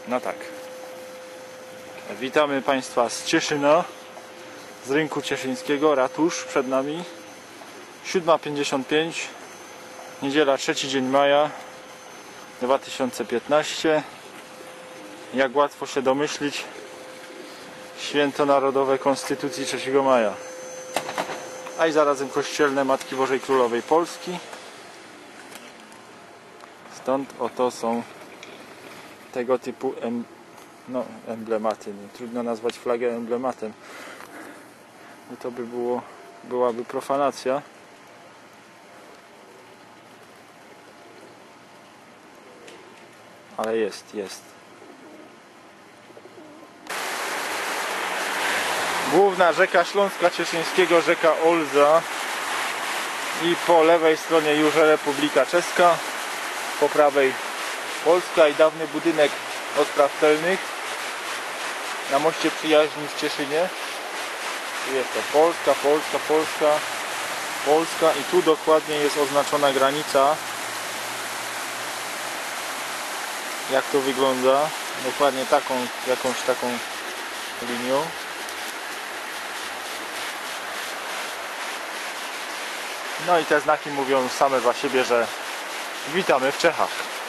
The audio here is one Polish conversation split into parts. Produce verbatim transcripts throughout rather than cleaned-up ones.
No tak. Witamy Państwa z Cieszyna, z rynku cieszyńskiego, ratusz przed nami. siódma pięćdziesiąt pięć, niedziela, trzeci dzień maja dwa tysiące piętnaście. Jak łatwo się domyślić, święto narodowe Konstytucji trzeciego maja, a i zarazem kościelne Matki Bożej Królowej Polski. Stąd oto są tego typu em, no, emblematy. No, trudno nazwać flagę emblematem, bo to by było, byłaby profanacja. Ale jest, jest. Główna rzeka Śląska Cieszyńskiego, rzeka Olza, i po lewej stronie już Republika Czeska, po prawej Polska i dawny budynek od spraw celnych na moście przyjaźni w Cieszynie. Tu jest to Polska, Polska, Polska, Polska i tu dokładnie jest oznaczona granica. Jak to wygląda? Dokładnie taką, jakąś taką linią. No i te znaki mówią same za siebie, że witamy w Czechach.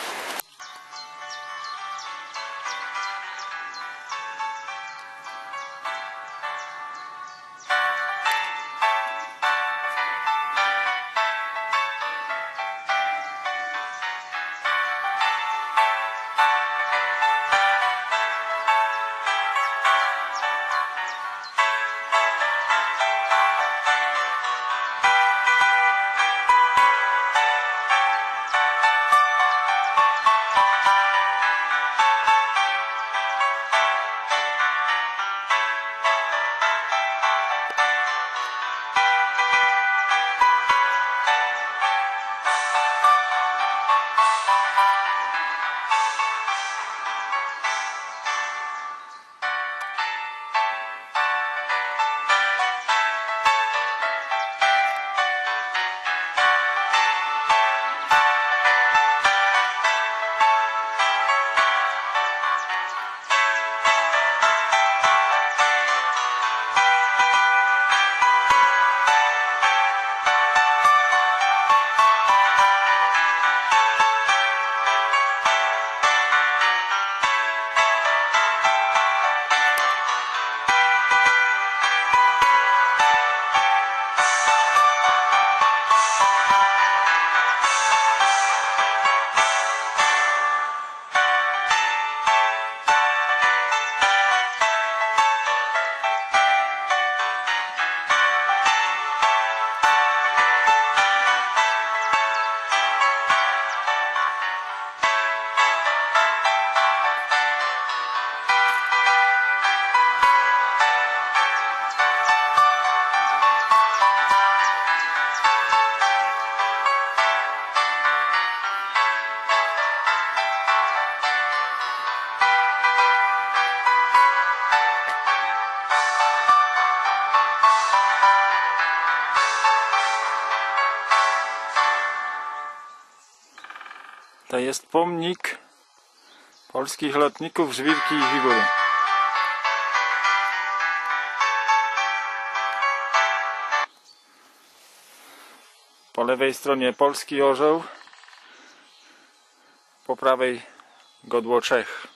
To jest pomnik polskich lotników Żwirki i Żwigury. Po lewej stronie polski orzeł, po prawej godło Czech.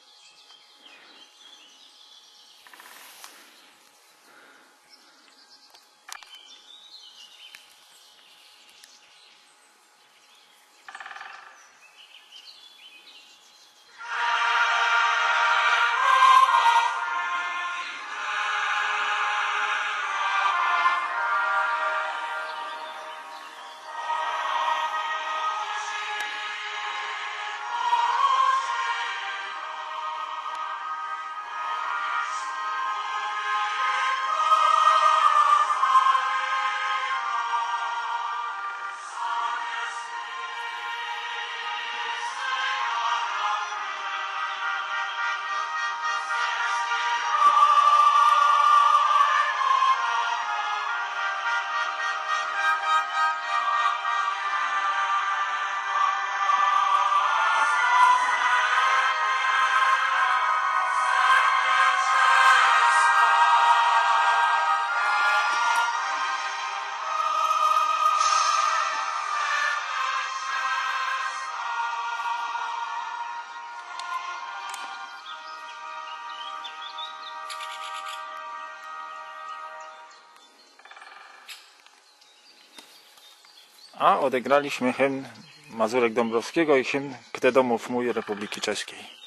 A odegraliśmy hymn Mazurek Dąbrowskiego i hymn Kte domów mój Republiki Czeskiej.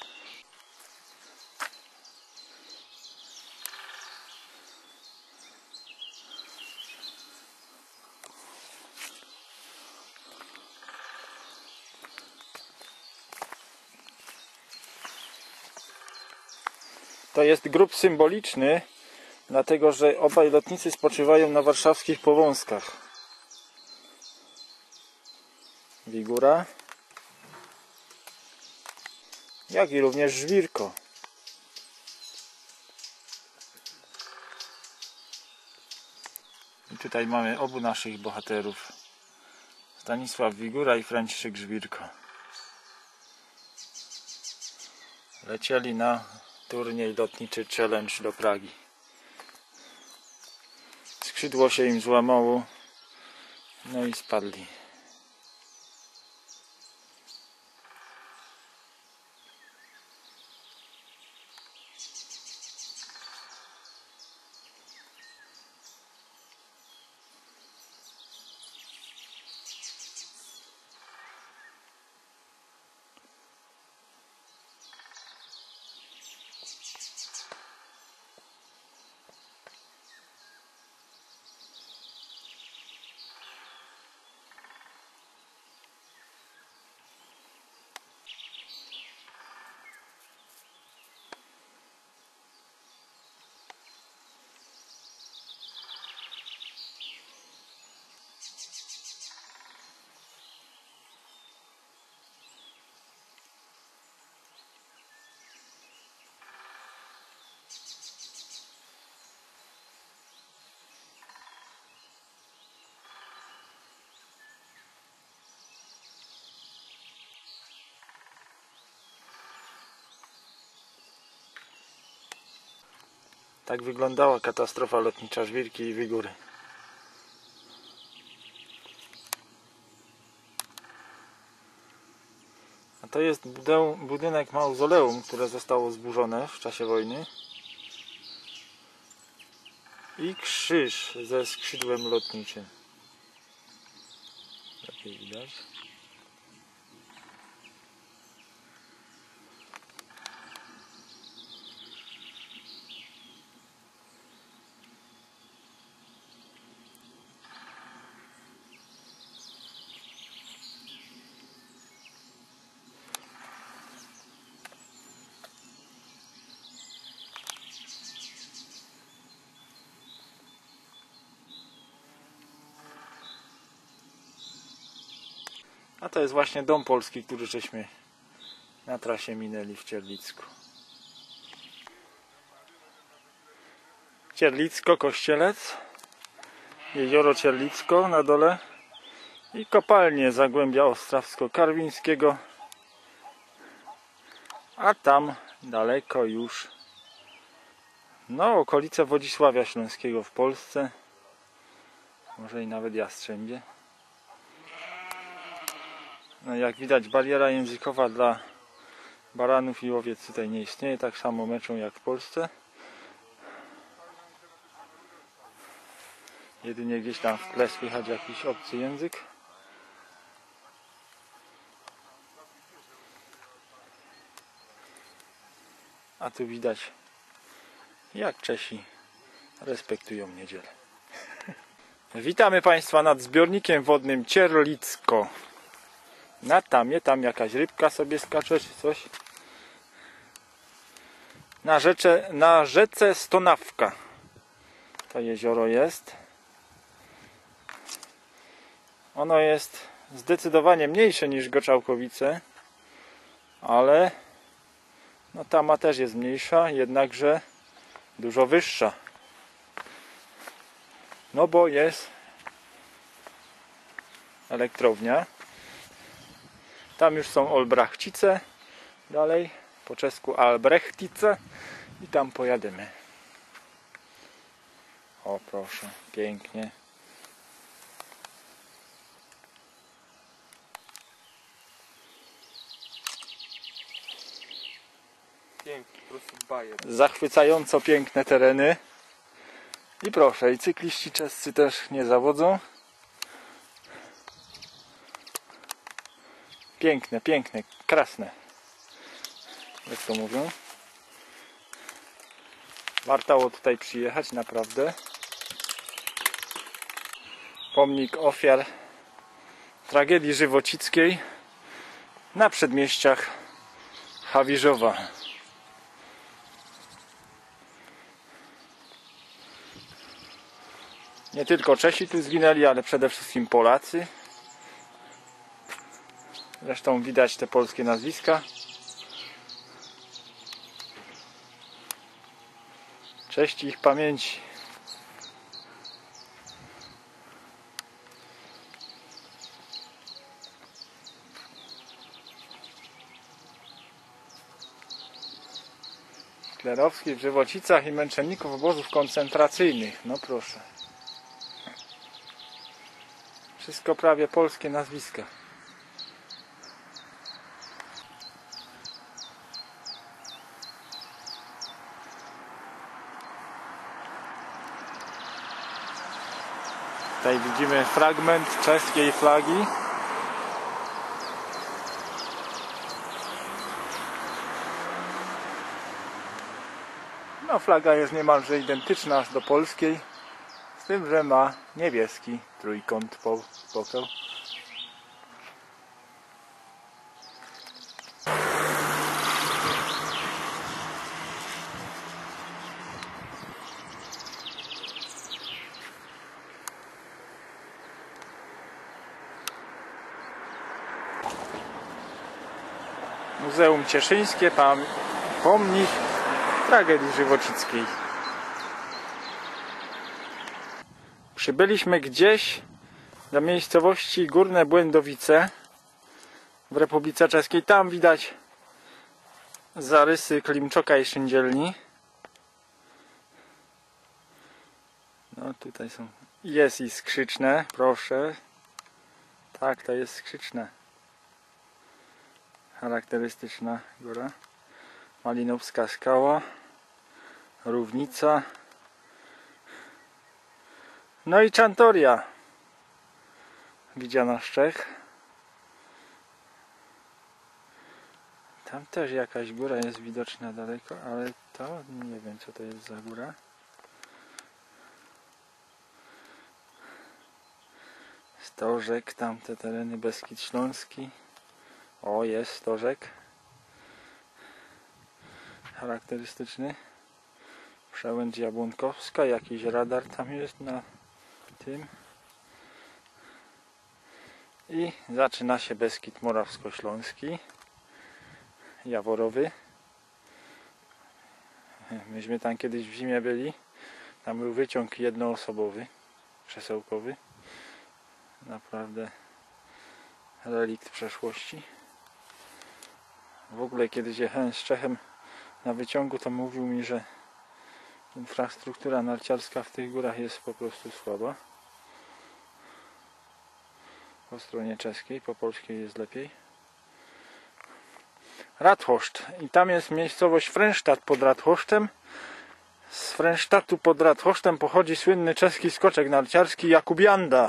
To jest grób symboliczny, dlatego że obaj lotnicy spoczywają na warszawskich Powązkach. Wigura, jak i również Żwirko. I tutaj mamy obu naszych bohaterów, Stanisław Wigura i Franciszek Żwirko. Lecieli na turniej lotniczy Challenge do Pragi. Skrzydło się im złamało, no i spadli. Tak wyglądała katastrofa lotnicza Żwirki i Wigury. A to jest budynek mauzoleum, które zostało zburzone w czasie wojny. I krzyż ze skrzydłem lotniczym. Lepiej widać. A to jest właśnie Dom Polski, który żeśmy na trasie minęli w Cierlicku. Cierlicko, Kościelec, jezioro Cierlicko na dole i kopalnie Zagłębia Ostrawsko-Karwińskiego, a tam daleko już no okolice Wodzisławia Śląskiego w Polsce, może i nawet Jastrzębie. No jak widać, bariera językowa dla baranów i owiec tutaj nie istnieje, tak samo meczą jak w Polsce. Jedynie gdzieś tam w tle słychać jakiś obcy język. A tu widać, jak Czesi respektują niedzielę. Witamy Państwa nad zbiornikiem wodnym Cierlicko. Na tamie, tam jakaś rybka sobie skacze czy coś. Na rzece, na rzece Stonawka to jezioro jest. Ono jest zdecydowanie mniejsze niż Goczałkowice, ale no tama też jest mniejsza, jednakże dużo wyższa. No bo jest elektrownia. Tam już są Olbrachcice, dalej po czesku Albrechtice i tam pojadymy. O proszę, pięknie. Pięknie, po prostu bajer. Zachwycająco piękne tereny. I proszę, i cykliści czescy też nie zawodzą. Piękne, piękne, krasne. Jak to mówią? Warto tutaj przyjechać, naprawdę. Pomnik ofiar tragedii żywocickiej na przedmieściach Hawierzowa. Nie tylko Czesi tu zginęli, ale przede wszystkim Polacy. Zresztą widać te polskie nazwiska. Cześć ich pamięci. Hitlerowskich w Żywocicach i męczenników obozów koncentracyjnych. No proszę. Wszystko prawie polskie nazwiska. Tutaj widzimy fragment czeskiej flagi. No, flaga jest niemalże identyczna aż do polskiej, z tym, że ma niebieski trójkąt po boku. Muzeum Cieszyńskie, pomnik tragedii żywocickiej. Przybyliśmy gdzieś do miejscowości Górne Błędowice w Republice Czeskiej. Tam widać zarysy Klimczoka i Szyndzielni. No tutaj są. Jest i Skrzyczne, proszę. Tak, to jest Skrzyczne. Charakterystyczna góra. Malinowska skała. Równica. No i Czantoria. Widziana z Czech. Tam też jakaś góra jest widoczna daleko, ale to nie wiem, co to jest za góra. Stożek, tamte tereny, Beskid Śląski. O, jest stożek. Charakterystyczny. Przełęcz Jabłonkowska, jakiś radar tam jest na tym. I zaczyna się Beskid Morawsko-Śląski. Jaworowy. Myśmy tam kiedyś w zimie byli. Tam był wyciąg jednoosobowy, przesyłkowy. Naprawdę relikt przeszłości. W ogóle kiedyś jechałem z Czechem na wyciągu, to mówił mi, że infrastruktura narciarska w tych górach jest po prostu słaba. Po stronie czeskiej, po polskiej jest lepiej. Radhoszt. I tam jest miejscowość Fręsztat pod Radhosztem. Z Fręsztatu pod Radhosztem pochodzi słynny czeski skoczek narciarski Jakub Janda.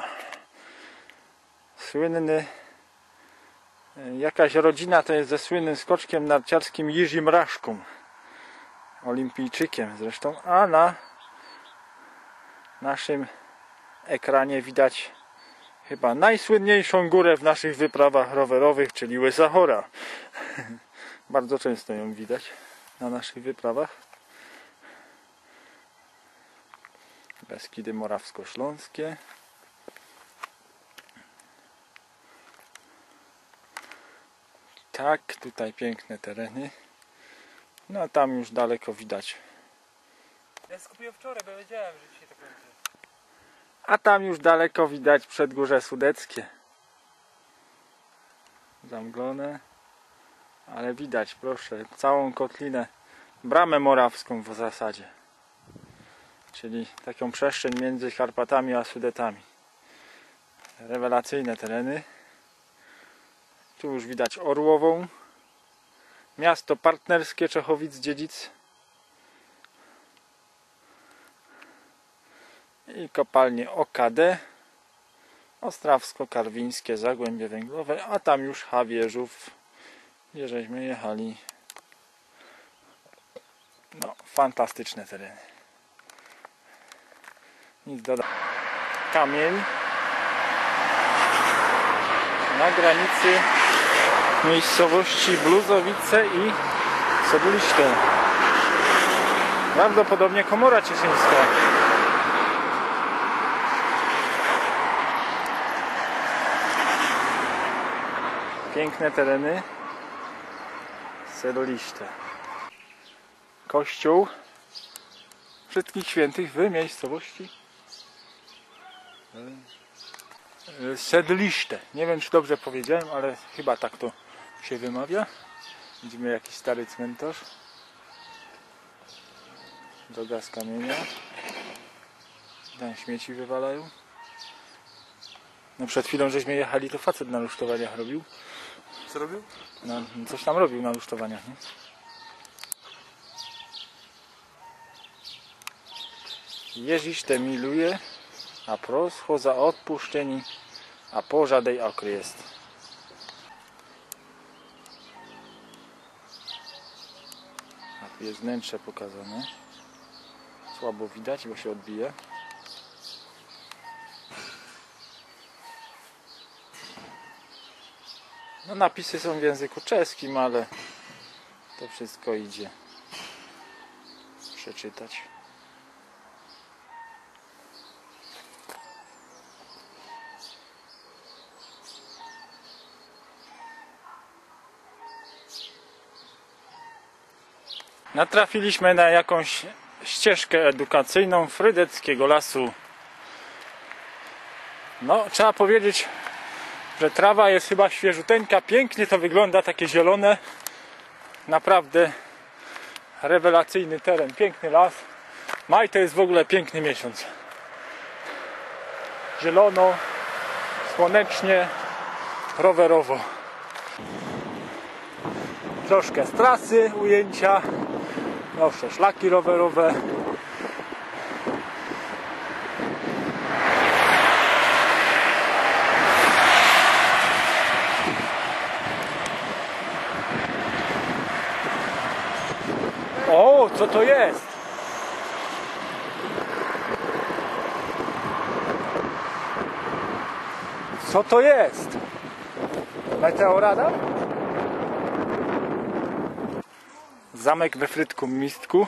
Słynny, jakaś rodzina to jest ze słynnym skoczkiem narciarskim Jirzym Raszką, olimpijczykiem zresztą, a na naszym ekranie widać chyba najsłynniejszą górę w naszych wyprawach rowerowych, czyli Łysa Hora. Bardzo często ją widać na naszych wyprawach. Beskidy Morawsko-Śląskie. Tak, tutaj piękne tereny. No a tam już daleko widać. Ja skupiłem wczoraj, bo wiedziałem, że dzisiaj tak będzie. A tam już daleko widać Przedgórze Sudeckie. Zamglone. Ale widać, proszę, całą kotlinę, Bramę Morawską w zasadzie. Czyli taką przestrzeń między Karpatami a Sudetami. Rewelacyjne tereny. Tu już widać Orłową. Miasto partnerskie Czechowic-Dziedzic. I kopalnie O K D. Ostrawsko-Karwińskie Zagłębie Węglowe, a tam już Hawierzów, gdzie żeśmy jechali. No, fantastyczne tereny. Nic dodać. Kamień na granicy miejscowości Bluzowice i Sedlište. Prawdopodobnie Komora Cieszyńska. Piękne tereny. Sedlište. Kościół Wszystkich Świętych w miejscowości Sedlište. Nie wiem, czy dobrze powiedziałem, ale chyba tak to się wymawia. Widzimy jakiś stary cmentarz. Droga z kamienia. Tam śmieci wywalają. No przed chwilą żeśmy jechali, to facet na rusztowaniach robił. Co robił? No, coś tam robił na rusztowaniach, nie? Ježíš te miluje a pros ho za odpuszczeni, a pożadej okres. A tu jest wnętrze pokazane. Słabo widać, bo się odbija. No napisy są w języku czeskim, ale to wszystko idzie przeczytać. Natrafiliśmy na jakąś ścieżkę edukacyjną Frydeckiego Lasu. No, trzeba powiedzieć, że trawa jest chyba świeżuteńka, pięknie to wygląda, takie zielone. Naprawdę rewelacyjny teren, piękny las. Maj to jest w ogóle piękny miesiąc. Zielono, słonecznie, rowerowo. Troszkę z trasy ujęcia. Nowsze szlaki rowerowe. O, co to jest? Co to jest? Meteorada? Zamek we Frydku-Místku.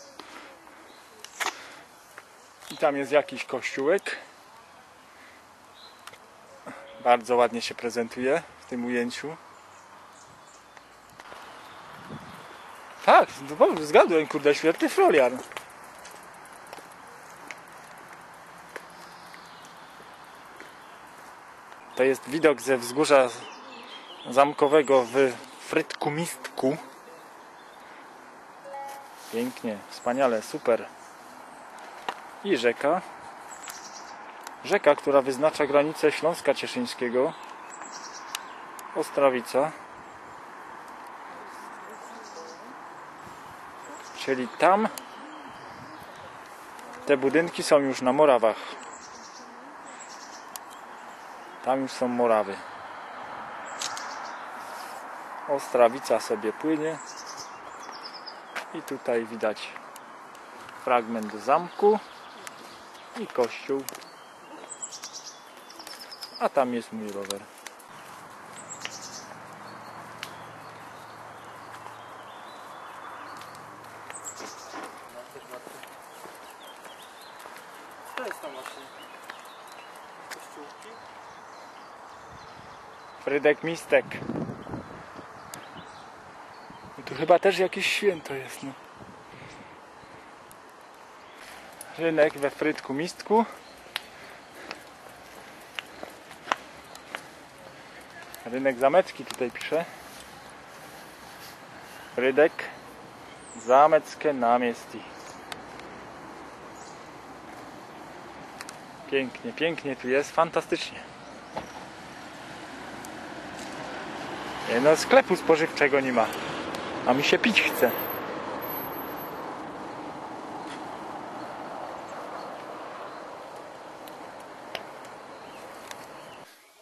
I tam jest jakiś kościółek. Bardzo ładnie się prezentuje w tym ujęciu. Tak, zgadłem, kurde, świetny Florian. To jest widok ze wzgórza zamkowego w Frydku-Místku. Pięknie, wspaniale, super. I rzeka. Rzeka, która wyznacza granicę Śląska Cieszyńskiego. Ostrawica. Czyli tam te budynki są już na Morawach. Tam już są Morawy. Ostrawica sobie płynie. I tutaj widać fragment zamku i kościół. A tam jest mój rower. To jest tam właśnie kościółki. Frydek-Místek. I tu chyba też jakieś święto jest, no. Rynek we Frydku-Místku. Rynek Zamecki tutaj pisze. Frydek Zameckie Namiesti. Pięknie, pięknie tu jest, fantastycznie. No, sklepu spożywczego nie ma, a mi się pić chce.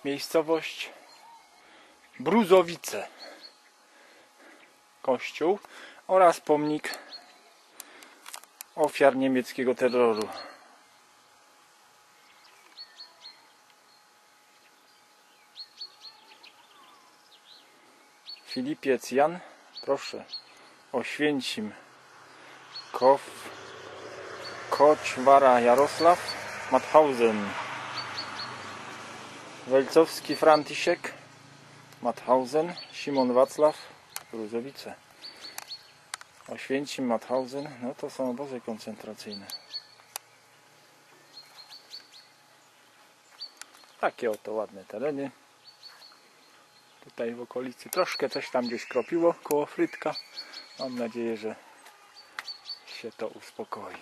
miejscowość Bruzowice, kościół oraz pomnik ofiar niemieckiego terroru. Filipiec Jan, proszę, Oświęcim, Kow, Koćwara Jarosław, Mauthausen, Welcowski Franciszek, Mauthausen, Szymon Wacław, Bruzowice. Oświęcim, Mauthausen, no to są obozy koncentracyjne. Takie oto ładne tereny. Tutaj w okolicy troszkę coś tam gdzieś kropiło koło Frytka. Mam nadzieję, że się to uspokoi.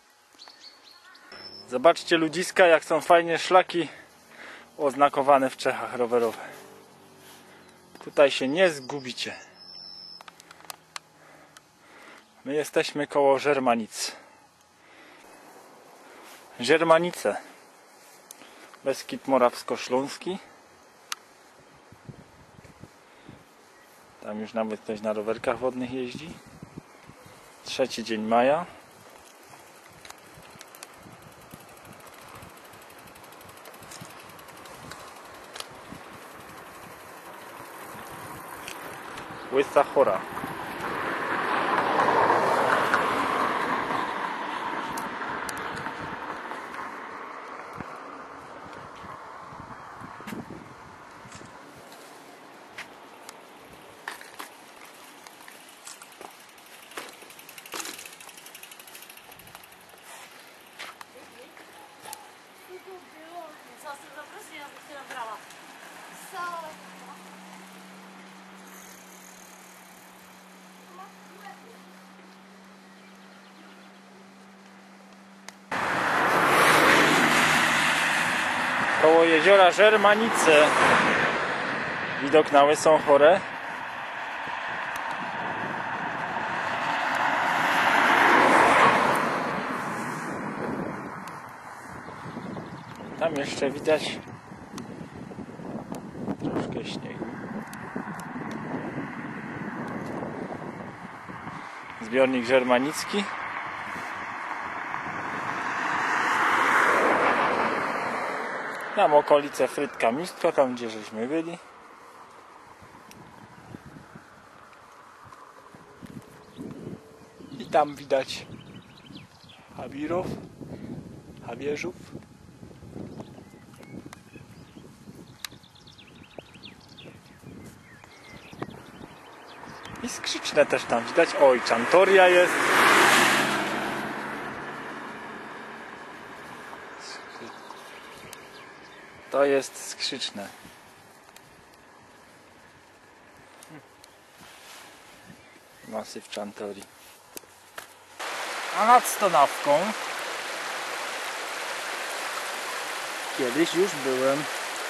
Zobaczcie ludziska, jak są fajnie szlaki oznakowane w Czechach rowerowe. Tutaj się nie zgubicie. My jesteśmy koło Żermanic. Żermanice. Beskid Morawsko-Śląski. Tam już nawet ktoś na rowerkach wodnych jeździ. Trzeci dzień maja. Łysa Chora. Co z tym zaproszenia, ja bym się nabrała. Co? Koło jeziora Żermanice. Widok na Łysą Chorę. Tam jeszcze widać troszkę śniegu. Zbiornik żermanicki. Tam okolice Frytka Mistka, tam gdzie żeśmy byli. I tam widać Habirów, Habierzów. I Skrzyczne też tam widać. Oj, Czantoria jest. To jest Skrzyczne. Masyw Czantorii. A nad Stonawką kiedyś już byłem.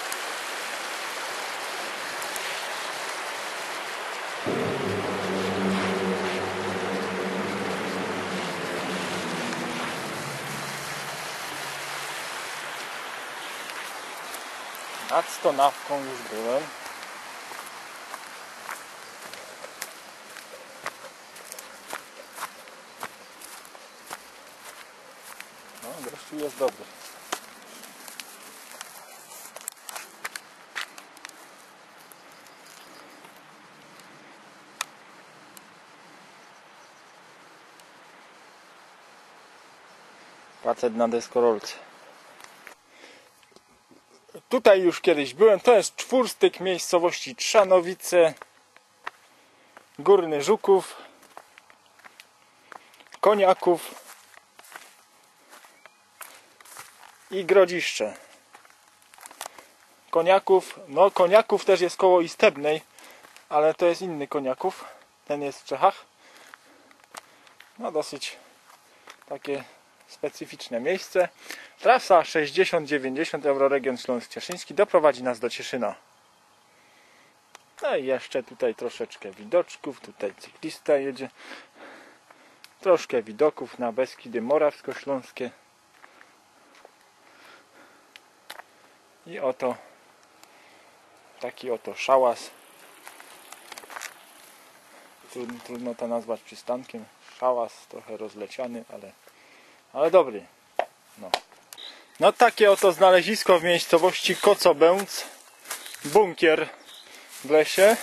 Nad Stonawką już byłem. No, deszczu jest dobry. Facet na deskorolce. Tutaj już kiedyś byłem. To jest czwórstyk miejscowości Trzanowice, Górny Żuków, Koniaków i Grodziszcze. Koniaków, no Koniaków też jest koło Istebnej, ale to jest inny Koniaków. Ten jest w Czechach. No dosyć takie specyficzne miejsce. Trasa sześćdziesiąt dziewięćdziesiąt Euroregion Śląsk-Cieszyński doprowadzi nas do Cieszyna. No i jeszcze tutaj troszeczkę widoczków. Tutaj cyklista jedzie. Troszkę widoków na Beskidy Morawsko-Śląskie. I oto Taki oto szałas. Trudno, trudno to nazwać przystankiem. Szałas trochę rozleciany, ale, ale dobry. No. no takie oto znalezisko w miejscowości Kocobęc. Bunkier w lesie.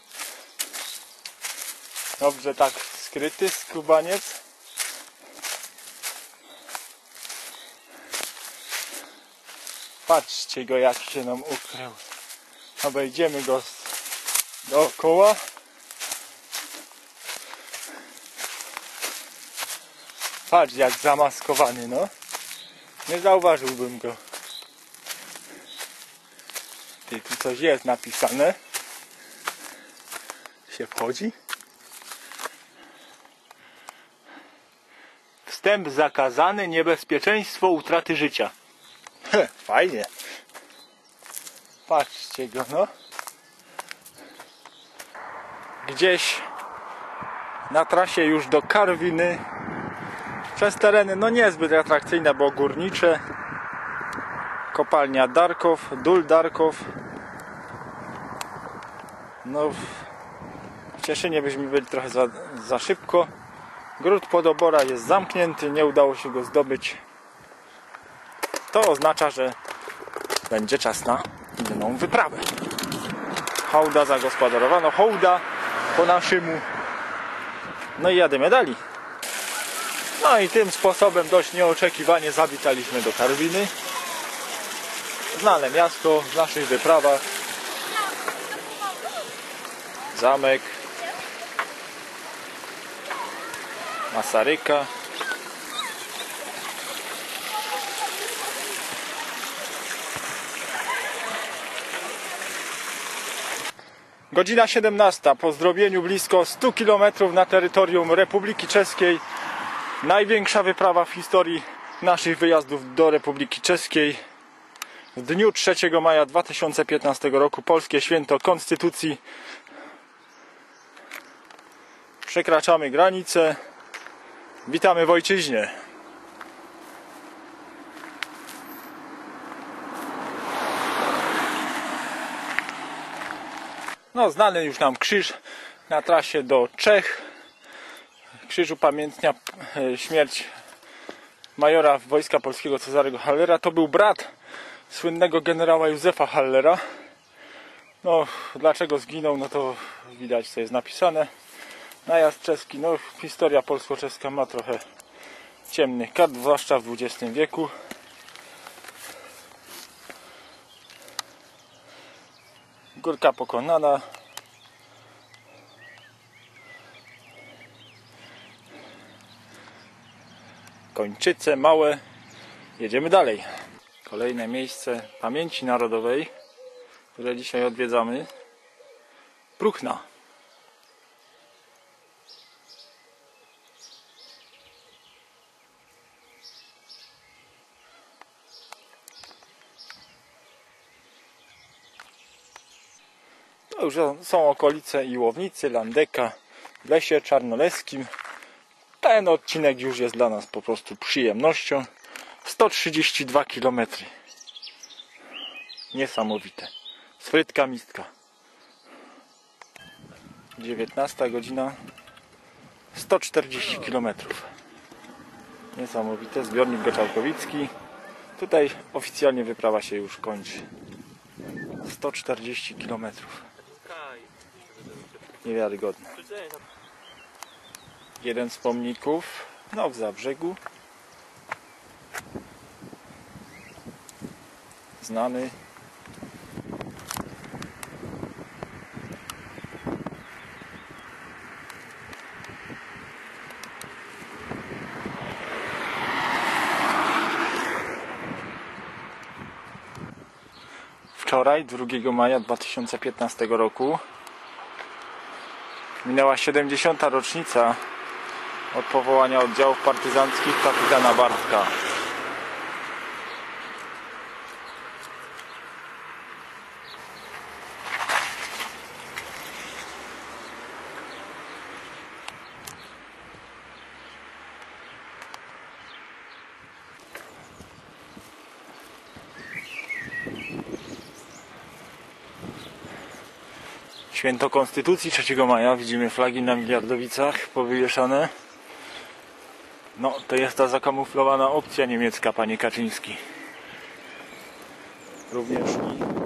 Dobrze tak skryty skubaniec. Patrzcie go, jak się nam ukrył. Obejdziemy go dookoła. Patrz, jak zamaskowany, no. Nie zauważyłbym go. Ty, tu coś jest napisane. Się wchodzi. Wstęp zakazany, niebezpieczeństwo utraty życia. He, fajnie. Patrzcie go, no. Gdzieś na trasie już do Karwiny. Przez tereny no niezbyt atrakcyjne, bo górnicze. Kopalnia Darkow, Dól Darkow. No w Cieszynie byśmy byli trochę za, za szybko. Gród Podobora jest zamknięty, nie udało się go zdobyć. To oznacza, że będzie czas na inną wyprawę. Hołda zagospodarowano, hołda po naszemu. No i jadymy dalej. No i tym sposobem dość nieoczekiwanie zawitaliśmy do Karwiny. Znane miasto w naszych wyprawach. Zamek Masaryka. Godzina siedemnasta. Po zdrobieniu blisko stu kilometrów na terytorium Republiki Czeskiej. Największa wyprawa w historii naszych wyjazdów do Republiki Czeskiej. W dniu trzeciego maja dwa tysiące piętnastego roku, polskie święto Konstytucji. Przekraczamy granicę. Witamy w ojczyźnie. No, znany już nam krzyż na trasie do Czech. Krzyż upamiętnia śmierć majora Wojska Polskiego Cezarego Hallera. To był brat słynnego generała Józefa Hallera. No, dlaczego zginął, no to widać, co jest napisane. Najazd czeski, no historia polsko-czeska ma trochę ciemnych kart, zwłaszcza w dwudziestym wieku. Górka pokonana. Kończyce małe. Jedziemy dalej. Kolejne miejsce pamięci narodowej, które dzisiaj odwiedzamy. Pruchna. To już są okolice Iłownicy, Landeka, w lesie czarnoleskim. Ten odcinek już jest dla nas po prostu przyjemnością. sto trzydzieści dwa kilometry. Niesamowite. Sprytka mistka. dziewiętnasta godzina. sto czterdzieści kilometrów. Niesamowite. Zbiornik Goczałkowicki. Tutaj oficjalnie wyprawa się już kończy. sto czterdzieści kilometrów. Niewiarygodne. Jeden z pomników. No w Zabrzegu. Znany. Wczoraj, drugiego maja dwa tysiące piętnastego roku, minęła siedemdziesiąta rocznica od powołania oddziałów partyzanckich kapitana Bartka. Święto Konstytucji trzeciego maja. Widzimy flagi na Miliardowicach powywieszane. No, to jest ta zakamuflowana opcja niemiecka, panie Kaczyński. Również i